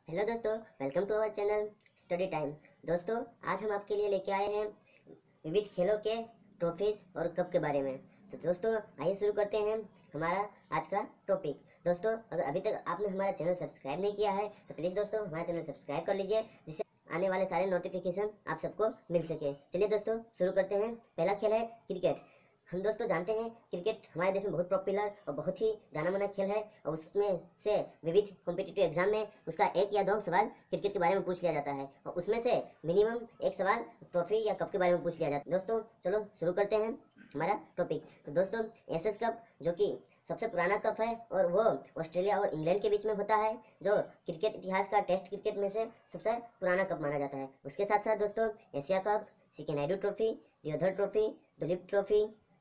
Hello दोस्तों, welcome to our channel study time. दोस्तों, आज हम आपके लिए लेके आए हैं विविध खेलों के ट्रॉफीज और कप के बारे में। तो दोस्तों, आइए शुरू करते हैं हमारा आज का टॉपिक। दोस्तों, अगर अभी तक आपने हमारा चैनल सब्सक्राइब नहीं किया है तो प्लीज़ दोस्तों हमारा चैनल सब्सक्राइब कर लीजिए, जिससे आने वाले सारे नोटिफिकेशन आप सबको मिल सके। चलिए दोस्तों, शुरू करते हैं। पहला खेल है क्रिकेट। हम दोस्तों जानते हैं क्रिकेट हमारे देश में बहुत पॉपुलर और बहुत ही जाना माना खेल है, और उसमें से विविध कॉम्पिटिटिव एग्जाम में उसका एक या दो सवाल क्रिकेट के बारे में पूछ लिया जाता है, और उसमें से मिनिमम एक सवाल ट्रॉफी या कप के बारे में पूछ लिया जाता है। दोस्तों चलो शुरू करते हैं हमारा टॉपिक। तो दोस्तों, एसएस कप जो कि सबसे पुराना कप है, और वो ऑस्ट्रेलिया और इंग्लैंड के बीच में होता है, जो क्रिकेट इतिहास का टेस्ट क्रिकेट में से सबसे पुराना कप माना जाता है। उसके साथ साथ दोस्तों Asia cup, CK Naidu trophy, Deodhar trophy, Duleep trophy,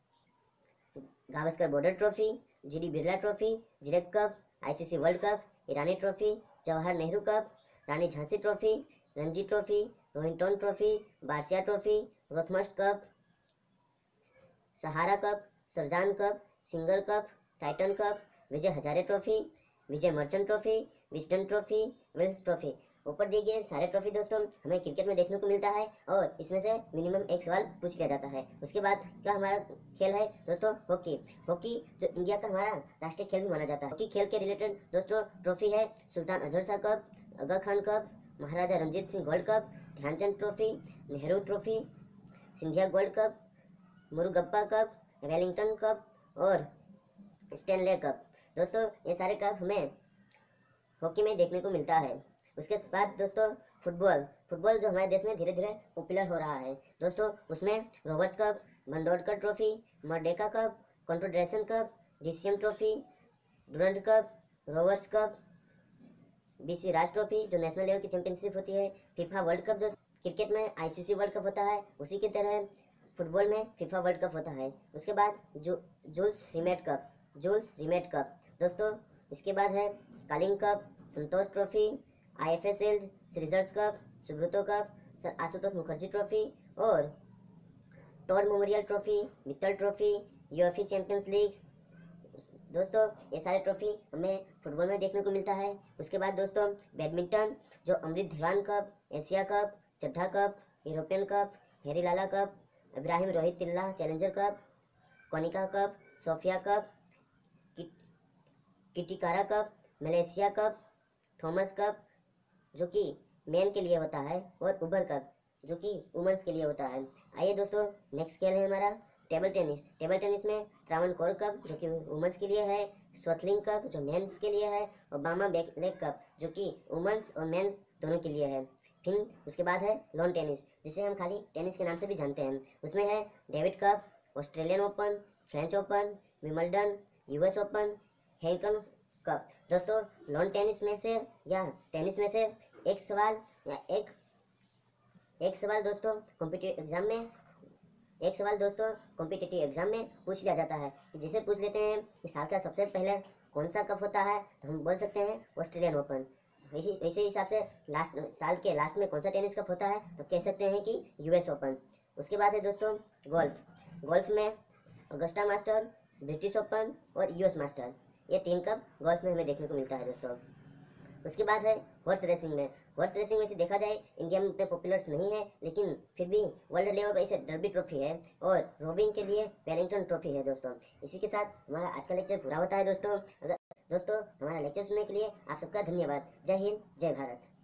Gavaskar Border trophy, GD Birla trophy, जिरेब cup, ICC world cup, Irani trophy, Jawahar Nehru cup, Rani Jhansi trophy, Ranji trophy, Rohinton trophy, बार्सिया trophy, Rothmans cup, Sahara cup, Sharjah cup, Singer cup, Titan cup, Vijay Hazare trophy, Vijay Merchant trophy, Wisden trophy, Wills trophy. ऊपर दिए गए सारे trophy दोस्तों हमें cricket में देखने को मिलता है, और इसमें से मिनिमम एक सवाल पूछ लिया जाता है। उसके बाद का हमारा खेल है दोस्तों हॉकी। हॉकी जो इंडिया का हमारा राष्ट्रीय खेल भी माना जाता है। हॉकी खेल के रिलेटेड दोस्तों ट्रॉफी है सुल्तान Azhar Shah cup, Aga Khan cup, Maharaja Ranjit Singh gold cup, Dhyanchand trophy, Nehru trophy, Scindia gold cup, Murugappa cup, Wellington cup और स्टेनले कप। दोस्तों ये सारे कप हमें हॉकी में देखने को मिलता है। उसके बाद दोस्तों फुटबॉल। फुटबॉल जो हमारे देश में धीरे धीरे पॉपुलर हो रहा है दोस्तों, उसमें Rovers cup, Bandodkar trophy, Merdeka cup, Confederation cup, DCM trophy, Durand cup, Rovers cup, BC Roy trophy जो नेशनल लेवल की चैंपियनशिप होती है, फीफा वर्ल्ड कप। दोस्तों क्रिकेट में आईसीसी वर्ल्ड कप होता है, उसी की तरह फुटबॉल में फीफा वर्ल्ड कप होता है। उसके बाद Jules Rimet cup, Jules Rimet cup दोस्तों। इसके बाद है कालिंग cup, Santosh trophy, IFA shield, सीजर्स cup, Subroto cup, sir Ashutosh Mukherjee trophy और Todd memorial trophy, Victor trophy, UEFA champions league. दोस्तों ये सारे ट्रॉफी हमें फुटबॉल में देखने को मिलता है। उसके बाद दोस्तों बैडमिंटन जो Amrit Diwan cup, Asia cup, Chadha cup, European cup, Harilela cup, Ibrahim Rahimtoola challenger cup, Konica cup, Sophia cup, किटिकारा cup, Malaysia cup, Thomas cup जो कि मेन के लिए होता है, और उबर कप जो कि वुमेन्स के लिए होता है। आइए दोस्तों नेक्स्ट खेल है हमारा टेबल टेनिस। टेबल टेनिस में त्रावणकोर कप जो कि वुमेन्स के लिए है, स्वतलिंग कप जो मेंस के लिए है, और बामा लेग कप जो कि वुमेन्स और मेंस दोनों के लिए है। फिर उसके बाद है लॉन टेनिस, जिसे हम खाली टेनिस के नाम से भी जानते हैं। उसमें है Davis cup, Australian open, French open, Wimbledon, US open, हेंकन कप। दोस्तों लॉन टेनिस में से या टेनिस में से एक सवाल या एक सवाल दोस्तों कॉम्पिटिटिव एग्जाम में पूछ लिया जाता है, कि जिसे पूछ लेते हैं कि साल का सबसे पहले कौन सा कप होता है, तो हम बोल सकते हैं ऑस्ट्रेलियन ओपन। वैसे हिसाब से साल के लास्ट में कौन सा टेनिस कप होता है, तो कह सकते हैं कि यूएस ओपन। उसके बाद है दोस्तों गोल्फ। गोल्फ में अगस्टा मास्टर, ब्रिटिश ओपन और यूएस मास्टर, ये 3 कप गोल्फ में हमें देखने को मिलता है दोस्तों। उसके बाद है हॉर्स रेसिंग में। हॉर्स रेसिंग में से देखा जाए इंडिया में उतने पॉपुलर नहीं है, लेकिन फिर भी वर्ल्ड लेवल पर इसे डर्बी ट्रॉफी है, और रोविंग के लिए वेलिंगटन ट्रॉफी है दोस्तों। इसी के साथ हमारा आज का लेक्चर पूरा होता है दोस्तों। दोस्तों हमारा लेक्चर सुनने के लिए आप सबका धन्यवाद। जय हिंद, जय भारत।